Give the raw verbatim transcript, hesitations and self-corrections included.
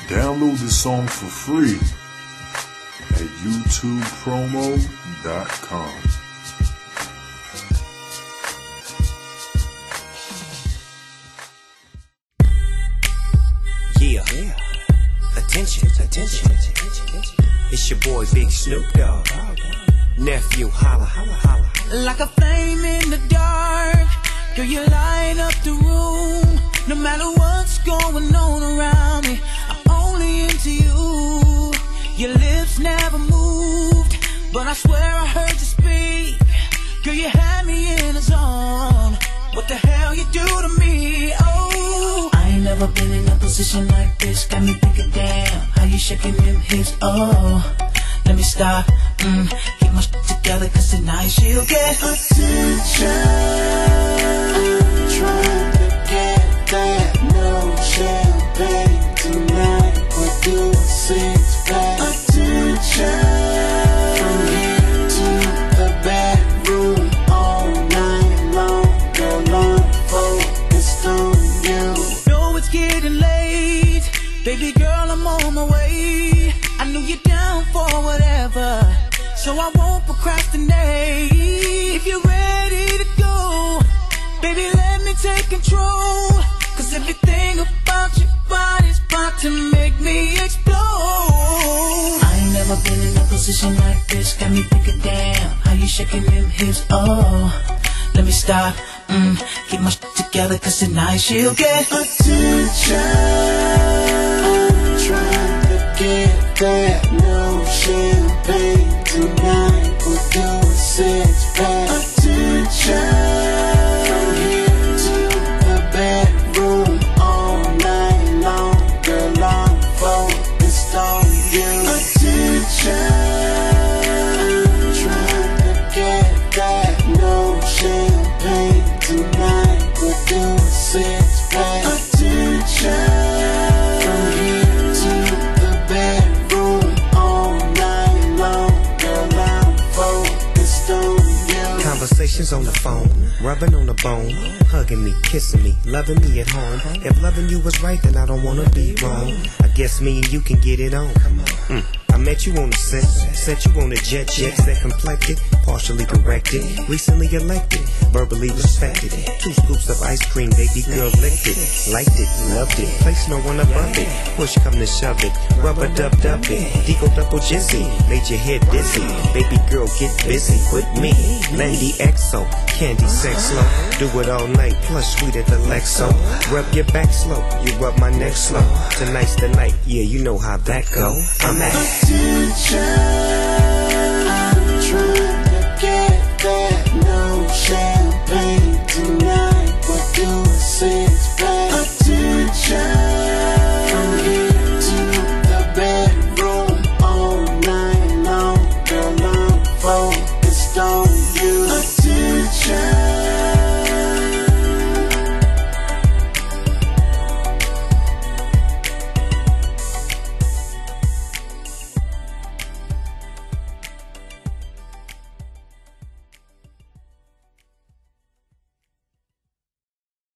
Download the song for free at youtube promo dot com. Yeah, attention, attention. It's your boy Big Snoop Dogg, nephew, holla, holla, holla. Like a flame in the dark, girl, you light up the room. No matter what's going on around me, I'm only into you. Your lips never moved, but I swear I heard you speak. Girl, you had me in a zone. What the hell you do to me? Oh, I ain't never been in a position like this. Got me thinking, damn, how you shaking them hips? Oh, let me stop, mm, keep my shit together, cause tonight she'll get attention. I'm trying to get that no champagne tonight, but do six pack. Attention, from here to the bedroom all night long. Girl, I'm focused on you. Know it's getting late, baby girl, I'm on my way. I know you're down for whatever, so I won't procrastinate. If you're ready to go, baby, let me take control, cause everything about your body's about to make me explode. I ain't never been in a position like this. Got me thinking, damn, how you shaking them hips? Oh, let me stop, mm, keep my shit together, cause tonight she'll get attention. I'm trying to get that no champagne tonight, we'll do a six pack. Attention, from here to the bedroom all night long. Girl, I'm focused on you. Attention, I'm trying to get that no champagne tonight, we'll do a six pack. Attention, from here to the bedroom all night long. Girl, I'm focused on you. Conversations on the phone, rubbing on the bone, hugging me, kissing me, loving me at home. If loving you was right, then I don't wanna be wrong. I guess me and you can get it on. Mm. I met you on the set, set you on the jet, jet set complected, partially corrected, recently elected, verbally respected. Two scoops of ice cream, baby girl licked it, liked it, loved it, place no one above it. Push come to shove it, rubber dub dub it, Deagle double jizzy, made your head dizzy. Baby girl get busy with me, Lady X O, candy sex slow, do it all night, plus sweet at the Lexo. Rub your back slow, you rub my neck slow. Tonight's the night, yeah, you know how that go. I'm at attention.